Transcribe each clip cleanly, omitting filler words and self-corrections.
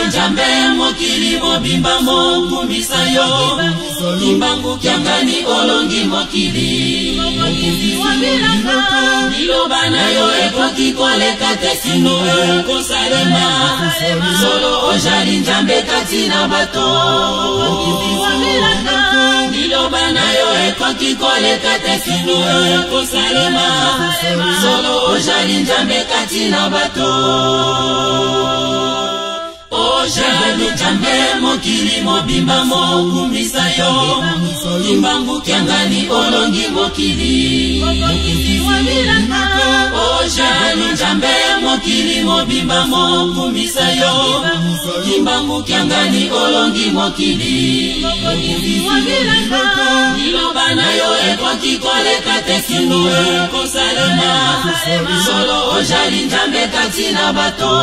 Ojali njambe mokili mobimba mokumbisa yo. Kimbangu kiangani olongi mokili. Niloba na yo ekoki koleka te sino kosalema. Solo ojali njambe kati na bato. Niloba na yo ekoki koleka te sino kosalema. Solo ojali njambe kati na bato. Ojali njambe mokili mobimba mokumbisa yo. Kimbangu kiangani olongi mokili. Ojali njambe mokili mobimba mokumbisa yo. Kimbangu kiangani olongi mokili. Niloba na yo ekoki koleka te sino kosalema. Solo ojali njambe kati na bato.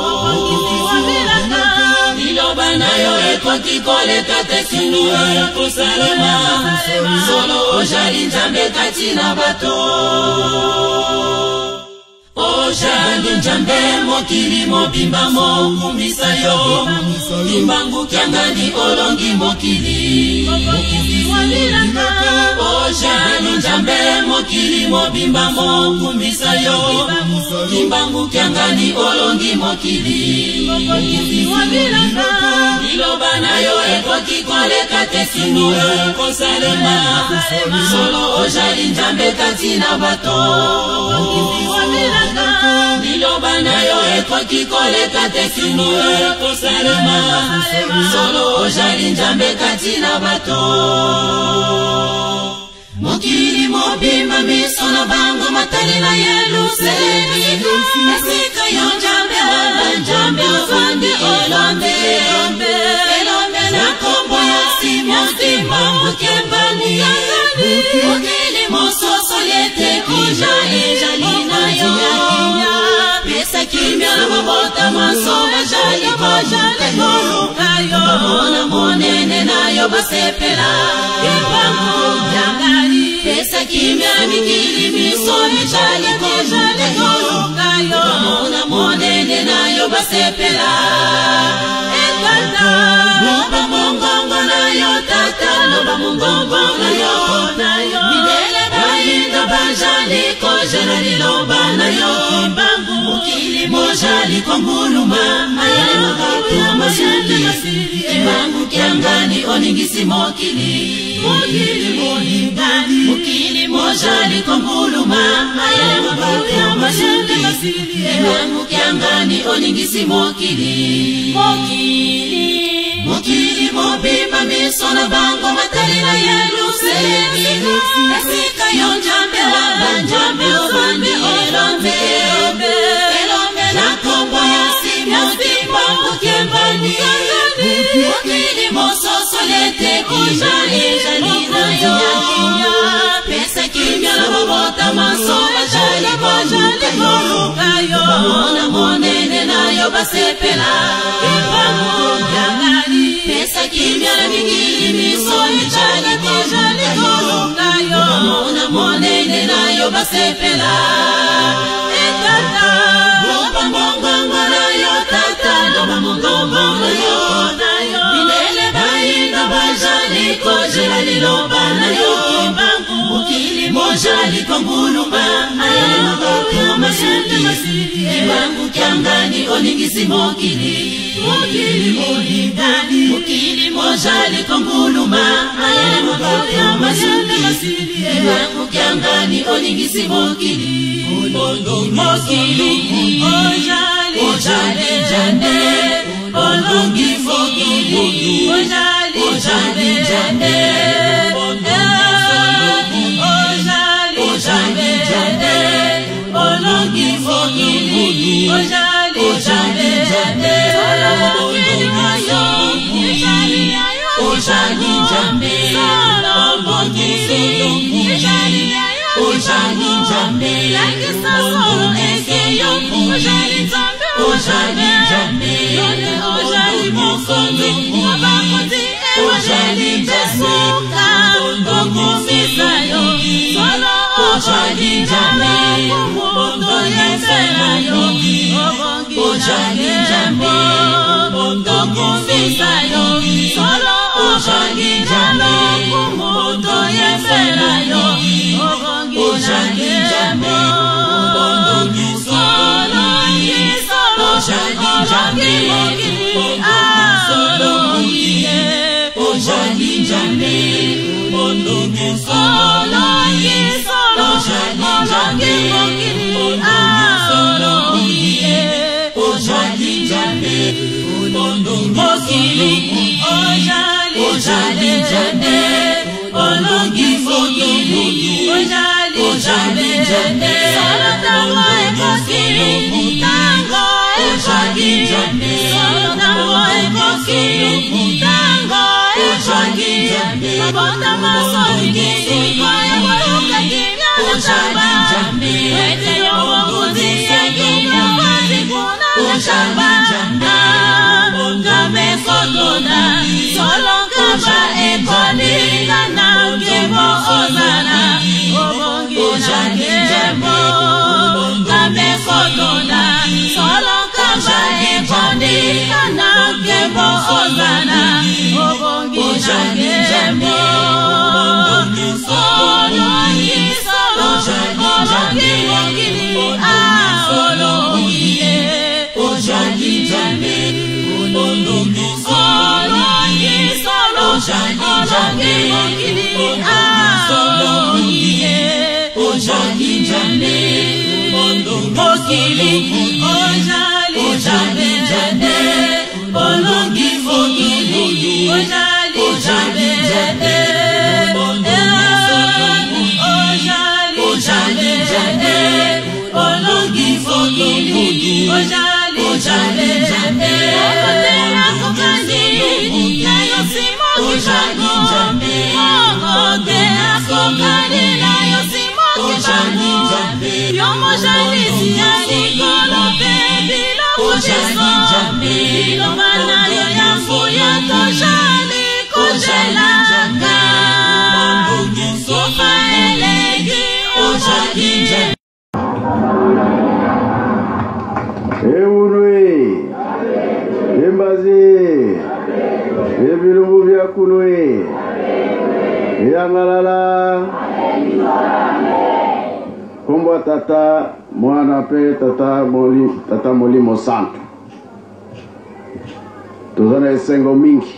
Niloba na yo ekoki koleka te sino kosalema. Solo ojali njambe kati na bato. Ojali njambe mokili mobimba mokumbisa yo. Kimbangu kiangani olongi mokili. Ojali njambe mokili mobimba mokumbisa yo. Kimbangu kiangani olongi mokili. Niloba na yo ekoki koleka te sino kosalema. Solo ojali njambe kati na bato. Niloba na yo ekoki koleka te sino kosalema. Solo ojali njambe kati na bato. Mokili mobimba miso na bango matali na yeluseni. Esika yo njambe wala njambe ovandi elombe. Elombe na kombo ya simoti mambu kembani. Mokili mososo liete ojali jali na yo. Pesa kimya na mabota masoma jali koluka yo. Mona monene na yo basepela. Kimbangu kiangani. Pesa kimya mikili misomi jali koluka yo. Mona monene na yo basepela. Ekata loba mongongo na yo tata. Loba mongongo na yo. Midele bainda bajali kojelali loba na yo. Mokili mojali konguluma. Ayele magatu masili. Kimbangu kiangani oningisi mokili. Mokili mojali konguluma. Ayele magatu masili. Kimbangu kiangani oningisi mokili. Mokili mobimba miso na bango matali na yeluseni. Esika yo njambe wala njambe ovandi elombe. Elombe na kombo ya simoti mambu kembani. Mokili mososo lete ojali jali na yo. Pesa kimya na mabota masoma jali koluka yo. Mona monene na yo basepela. Kimbangu kiangani. Pesa kimya na mikili misomi jali koluka yo. Mona monene na yo basepela. Ekata loba mongongo na yo tata. Loba mongongo na yo. Minele bainda bajali kojelali loba na yo. Mokili mojali konguluma. Ayele magatu masili. Kimbangu kiangani oningisi mokili. Mokili mojali konguluma. Ayele magatu masili. Kimbangu kiangani oningisi mokili. Mokili ojali njambe olongi mokili. Ojali njambe ojali njambe olongi mokili. Ojali njambe ojali njambe olongi mokili. Ojali njambe ojali njambe ojali mokili. Ojali njambe ojali njambe ojali njambe tokumbisa yo solo obongi nalo kumoto yefela yo obongi na ngembo solo yisolo obongi mokili solo ye obongi njambe solo yisolo obongi mokili solo ye obongi njambe mokili ojali jale olongi mokili ojali jale solo tango ekokili tango ojali jale solo tango ekokili tango ojali jale mabota masongi kwaya waruka kimya na shamba wete yowo kuziye kimya wazi kuna na shamba Ngame kotoda solo kamba ekoli kana kemo ozana obongi na kemo ngame kotoda solo kamba ekoli kana kemo ozana obongi na kemo solo yisolo obongi mokili solo ye ojali jale solo yisolo obongi mokili solo ye ojali jale mokili ojali jale olongi mokili ojali jale ojali jale olongi mokili ojali jale okotela kokandi na yosimo kibango okotela kokandi na yosimo kibango yomojalisi ya likolo pe bilokuteso bilobana yo yambuya toshali kujelaka sofa elegi ojali Eunwe, Embazi, Ebilumbu vya kunwe, Yangalala, Kombo tata, mwana pe tata molimo santo. Tuzana esengo mingi.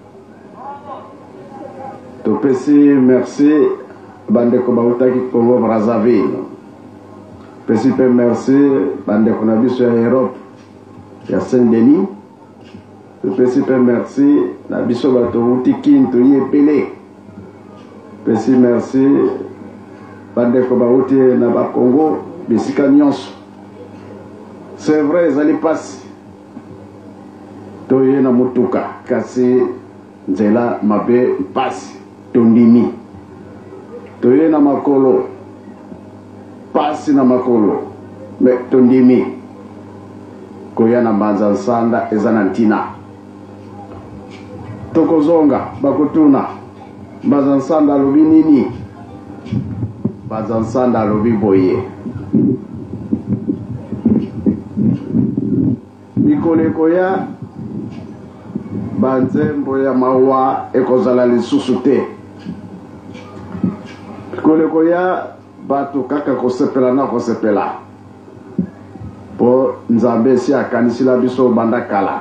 Tupesi merci, bandeko bautaki Congo Brazzaville. Pesi pe merci bandeko na biso ya Europe ya Saint-Denis. Pesi pe merci na biso bato uti kinto yepele. Pesi merci bandeko bauti na ba Congo bisika nyonso. C'est vrai ezali pasi toye na mutuka kasi nzela mabe pasi tondimi toye na makolo pasi na makolo me tondimi koya na mbanza nsanda ezana ntina tokozonga bakutuna mbanza nsanda alobi nini mbanza nsanda alobi boye mikolo ekoya banzembo ya mawa ekozala lisusu te mikolo ekoya bato kaka kosepela na kosepela po nzambe si akanisila biso banda kala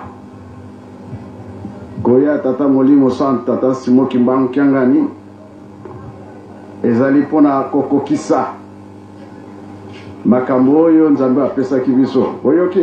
koya tata molimo sant tata Simo Kimbangu Kiangani ezali pona kokokisa makambo oyo nzambe apesaki biso oyoki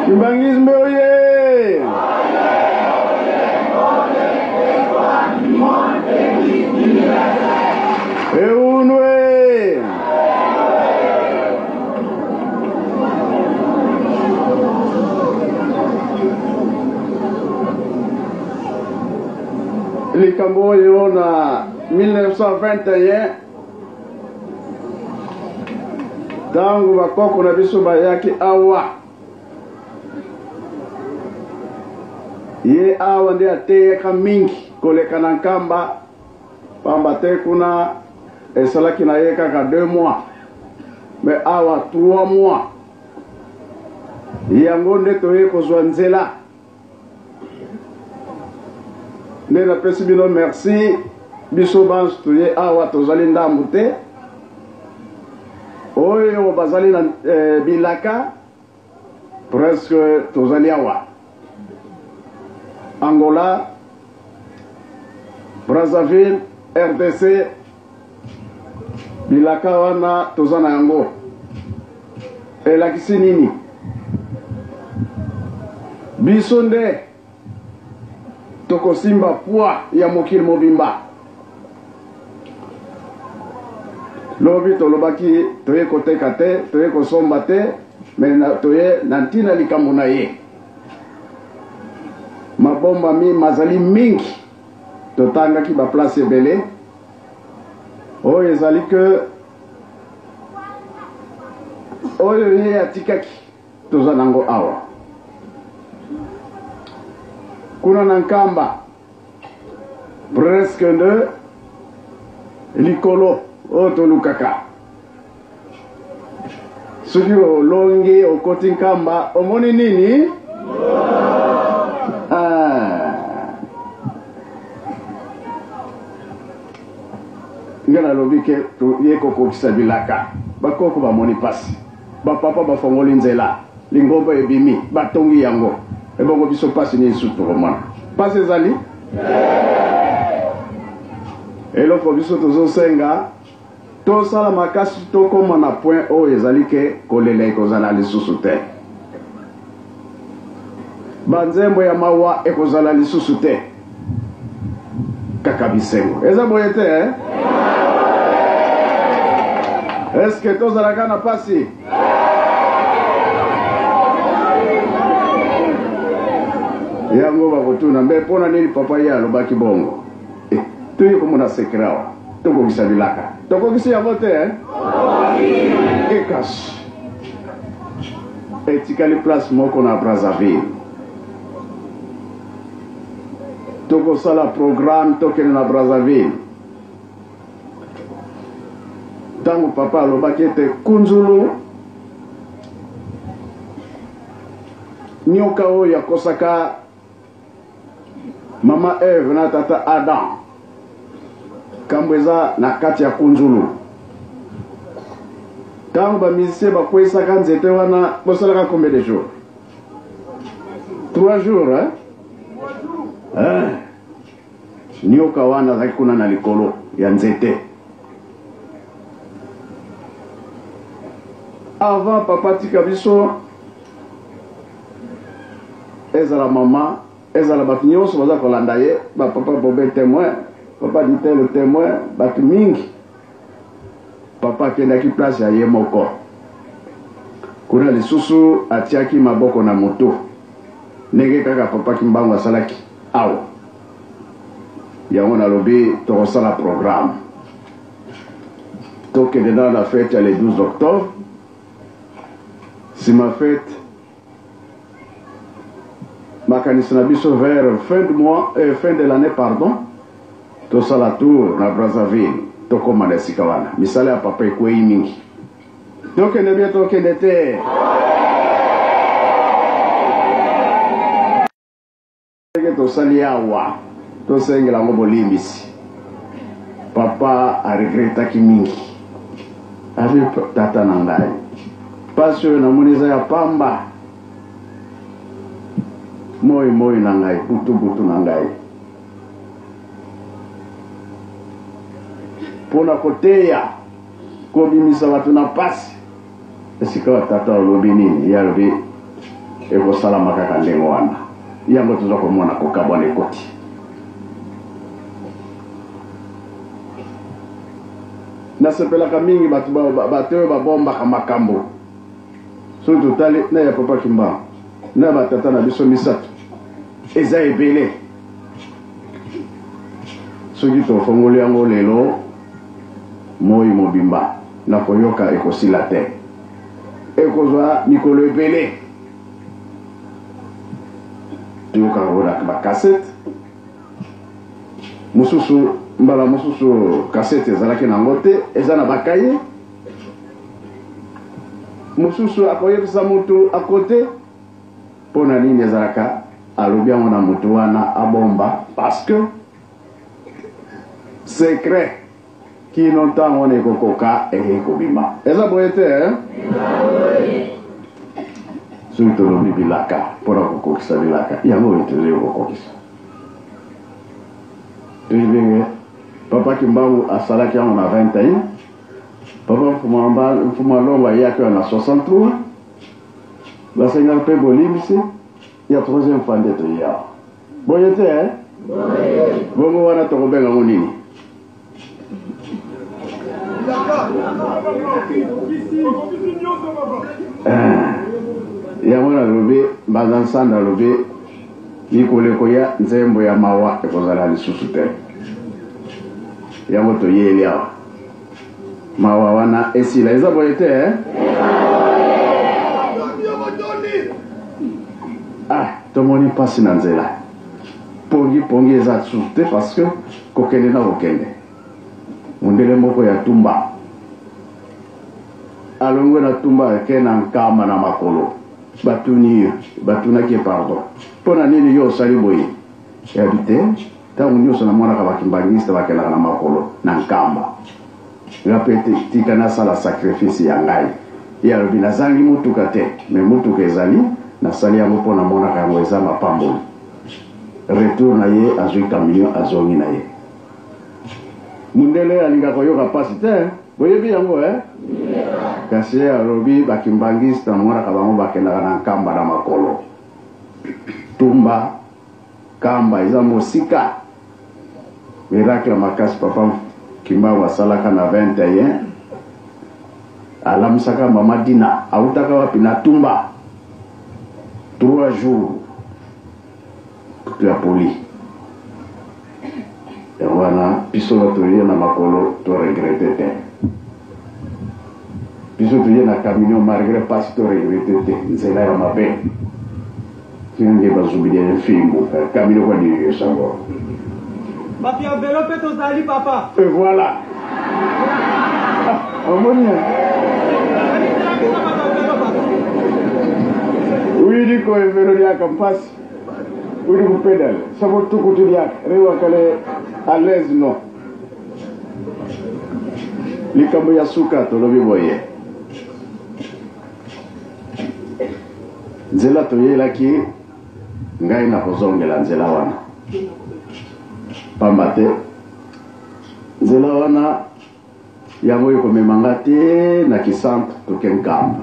Kimbangisme oye! Eunwe! Likambo oyo na 1921 tangu bakoko na biso bayaki awa ye awa nde ateyeka mingi koleka na nkamba pamba te kuna esalaki na ye kaka 2 mois me awa 3 mois yango nde toye kozwa nzela nde napesi bino merci biso banso toye awa tozali ndambu te oyo bazali na bilaka presque tozali awa Angola, Brazzaville, RDC, bilaka wana tozana yango elakisi nini biso nde tokosimba poa ya mokili mobimba lobi tolobaki toye koteka te toye kosomba te me toye na ntina likambo na ye mabomba mazali mingi totangaki baplace ebele oyo ezali ke oyo ye atikaki toza nango awa kuna na nkamba presque nde likolo oyo tolukaka soki olongi okoti nkamba omoni nini nga nalobi ke ye kokokisa bilaka bakoko bamoni pasi bapapa bafongoli nzela lingomba ebimi batongi yango ebongo biso pasi ni esu tokomona pasi ezali eloko biso tozosenga tosala makasi tokoma na point oyo ezali ke kolela ekozala lisusu te banzembo ya mawa ekozala lisusu te kaka bisengo eza boye te eske tozalaka na pasi yango bakotuna mbe mpona nini papa ye alobaki bongo toyi komona sekre awa tokokisa bilaka tokokisi yango te ekasi etikali place moko na Brazzaville tokosala programme tokende na Brazzaville ntango papa alobaki ete kunzulu nyoka oyo akosaka mama Eve na tata Adam kambo eza na kati ya kunzulu ntango bamisie bakwesaka nzete wana bosalaka combien de jours 3 jours nyoka wana azalaki kuna na likolo ya nzete avant papa tika biso ezala mama ezala bato nyonso baza kolanda ye bapapa bobe témoin papa dite le témoin bato mingi papa akendaki place ya ye moko kuna lisusu atiaki maboko na moto ndenge kaka papa kimbango asalaki awa yango nalobi tokosala programme tokende dans la fête le 12 octobre sima fête makanisi na biso vers fin de l'année pardon tosala tour na Brazzaville tokoma na esika wana misala ya papa ekwei mingi tokende bie tokende te tosali awa tosengela yango bolimbisi papa aregretaki mingi abi tata na ngai pasi oyo namoni eza ya pamba moi na ngai butu na ngai mpona koteya kobimisa bato na pasi esika tata alobi nini ye alobi ekosala makaka ndenge wana yango toza komona kokabwana ekoti nasepelaka mingi bato oyo babombaka makambo soki totali na ya papa Kimba na batata na biso misato eza ebele soki tofongoli yango lelo moi mobimba na koyoka ekosila te ekozwa mikolo ebele toyokaka kolaka bakasete mosusu mbala mosusu kasete ezalaki nango te eza na bakaye mosusu akoyebisa moto akote mpo na nini ezalaka alobi yango na moto wana abomba parce que secret kino ntango wana ekokoka ekobima eza boye te soki tolobi bilaka mpona kokokisa bilaka yango oyo tozoyi kokokisa toyebenge papa Kimbangu asalaki yango na 21 papa Mfumalongo ayaki na 63 basengaka mpe bolimbisi ya 3e fois nde toya boye te bongo wana tokobenga ngo nini yango nalobi mbanza nsanda alobi likoleko ya nzembo ya mawa ekozala lisusu te yango toyeli awa mawa wana esila eza boye te tomoni mpasi na nzela pongi eza susu te parce que kokende na kokende mondele moko ya tumba alongwe na tumba ake na nkama na makolo batunaki pardon mpo na nini yo osali boye yabi te ntango nyonso namonaka bakimbangiste bakendaka na makolo na nkamba nga mpe tika nasala sacrifice ya ngai ye alobi nazangi motuka te me motuka ezali nasali yango mpo namonaka yango eza mapamboli retour na ye azwi camion azongi na ye mundele alingaka koyoka pasi te boyebi yango kasi ye alobi bakimbangiste namonaka bango bakendaka na nkamba na makolo tumba kamba eza mosika miracle makasi papa Kimbangu asalaka na 21 alamisaka mama Dina autaka wapi na tumba 3 jours ya poli wana biso batoye na makolo to regrette te biso toye na camion malgré pas to regrette te nzela ya mabe kinge bazubilia fingo camion kwa ni sango Bati enveloppe tozali papa. Et voilà. Oui, dit qu'on est venu à Campas. Oui, vous pédale. Ça va tout côté de Réwa Kale à l'aise, non. Les Kamboya Souka, tu l'as voyé. Nzela toye laki ngai na kozongela nzela wana. Pambate nzela wana yango ekomemanga te na kisantre toke nkamba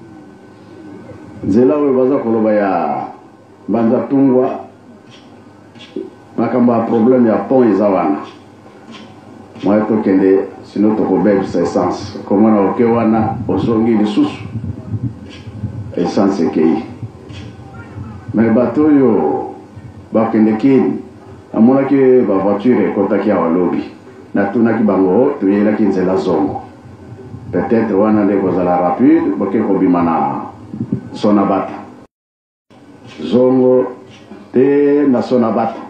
nzela oyo baza koloba ya banza tungwa makambo ya problème ya pont eza wana moye tokende sino tokobebisa essence komona oke wana ozongi lisusu essence ekei me bato oyo bakende kini amonaki bavoiture ekotaki awa lobi natunaki bango toyelaki nzela zongo peut-être wana nde kozala rapide boke kobima na Sonabata zongo te na Sonabata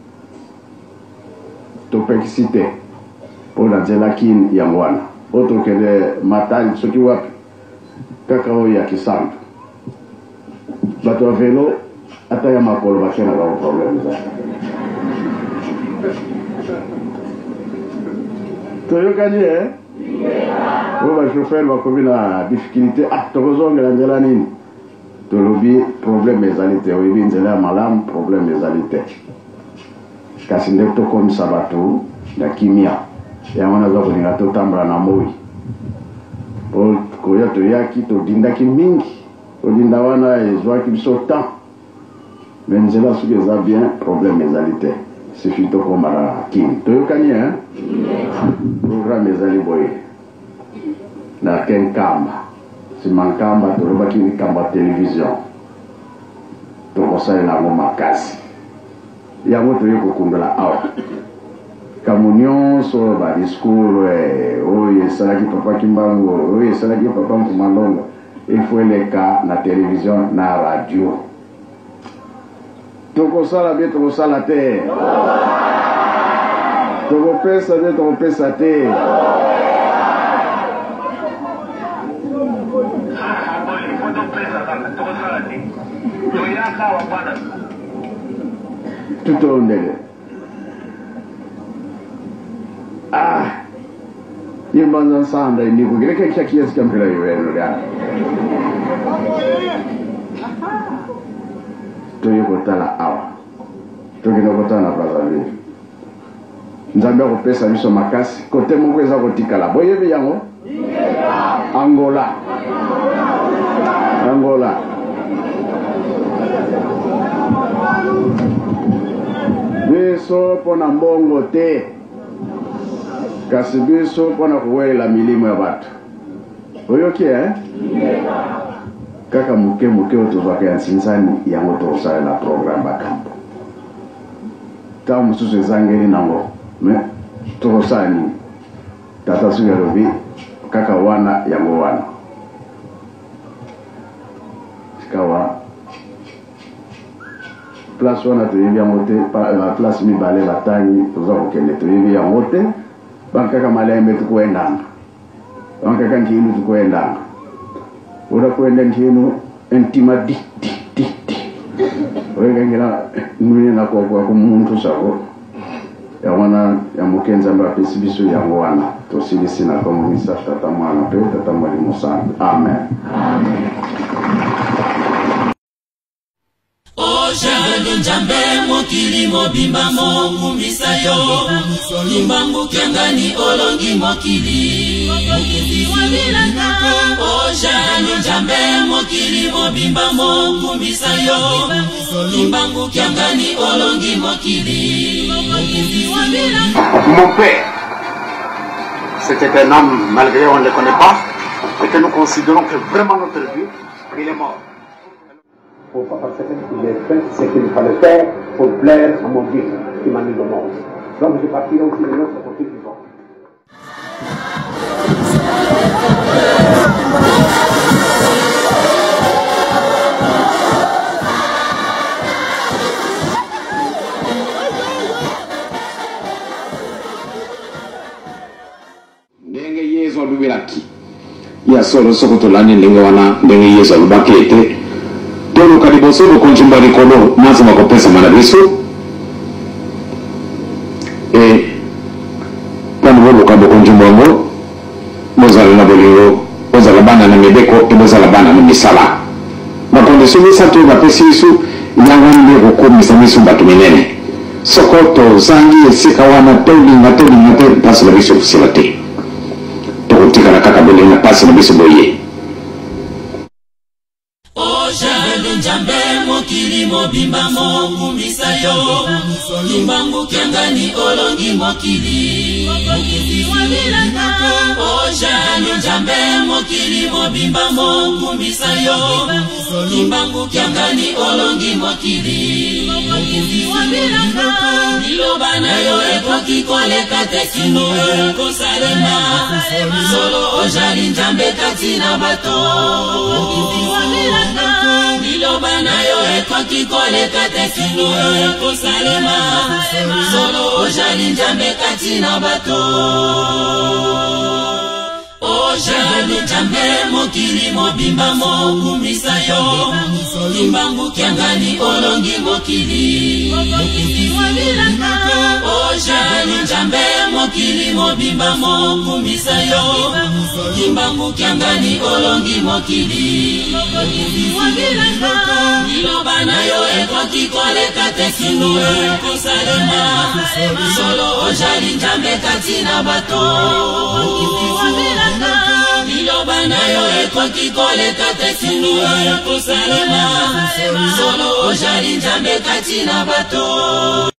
topekisi te mpo na nzela kini yango wana oyo tokende matali soki wapi kaka oyo ya kisantu bato ya velo ata ya makolo bakena bao problème za toyokani oyo bachauffeur bakomi na difficulté tokozongela nzela nini tolobi problème ezali te oyebi nzela ya malamu problème ezali te kasi nde tokomisa bato na kimia yango naza kolinga totambola na moi po koya toyaki todindaki mingi Odindawana et Joachim Sautant. Mais nous avons ce que ça bien, problème mes alités. C'est plutôt comme à Kim. Tu as gagné, hein? Programme mes alités, boy. Na ken kamba. Si man kamba, tu as gagné kamba télévision. Tu as gagné la makasi. Il y a un autre qui est là. Kamunion sur le discours, oui, c'est là qui papa Kimbango, oui, c'est là qui papa Mkumandongo. Il faut les cas na télévision, na radio. Toko sala bien, toko sala te. Toko pesa bien, toko pesa te. Tout au monde. Ah, il m'a dit ça, il dit que quelqu'un qui est comme ça, il regarde. Tu es content là, tu es content là, Brazzaville. Nous avons repéré ça sur ma casse. Côté mon président Kotikala, voyez bien, Angola. Angola. Biso pona mbongo te. Kasi biso pona kuwela milimo ya batu. Oyoki kaka muke otozwaka ya nsinsani yango tokosalela programme bakambo. Ntango mosusu ezangeli nango me tokosala nini? Tata soki alobi kaka wana yango wana. Sikawa place wana toyebi yango te, place mibale batangi toza kokende toyebi yango te. Bankaka malembe tukuendanga. Bankaka nkinu tukuendanga. Ora kuenda nkinu entima di. Oyenga ngira nuni na kwa kumuntu sako. Ya wana ya mukenza mba pesibiso ya wana. Tosilisi na komisa tata mwana pe tata mwalimu sana. Amen. Ojali njambe mokili mobimba mongu misayo Limbangu kiangani olongi mokili Ojali njambe mokili mobimba mongu misayo Limbangu kiangani olongi mokili Mon père, c'était un homme, malgré on ne le connaît pas, et que nous considérons que vraiment notre Dieu, il est mort. Pourquoi? Parce que j'ai fait ce qu'il fallait faire pour plaire à mon Dieu qui m'a mis au monde. Donc je partirai aussi de l'autre côté du monde. Ndenge Yesu alubiraki. Ya solo sokotolani ndenge wana ndenge Yesu alubaki ete. Tolo kaliboso ko konjumba likolo nazo makopesa manabiso kwani wolo kabo konjumba ngo mozala na bolingo ozala bana na mebeko ebozala bana na misala makondeso misato bapesi isu yanga ndeko komisa misu batu minene sokoto zangi esika wana tolinga te pasi na biso kusila te tokotika na kaka bolinga pasi na biso boye Ojali njambe mokili mobimba mongu misayo Limbangu kiangani olongi mokili Ojali njambe mokili mobimba mongu misayo Limbangu kiangani olongi mokili Liloba na yo ekoki koleka te kino kosalema Solo ojali njambe kati na bato Liloba na yo ekoki koleka te kino kosalema Solo ojali njambe kati na bato Ojali njambe mokili mobimba mongu misayo Limbangu kiangani olongi mokili Ojali njambe mokili mobimba mongu misayo Limbangu kiangani olongi mokili Liloba na yo ekoki koleka te kino kosalema Solo ojali njambe kati na bato Liloba na yo ekoki koleka te sinua ya kosalema solo ojali nzambe kati na bato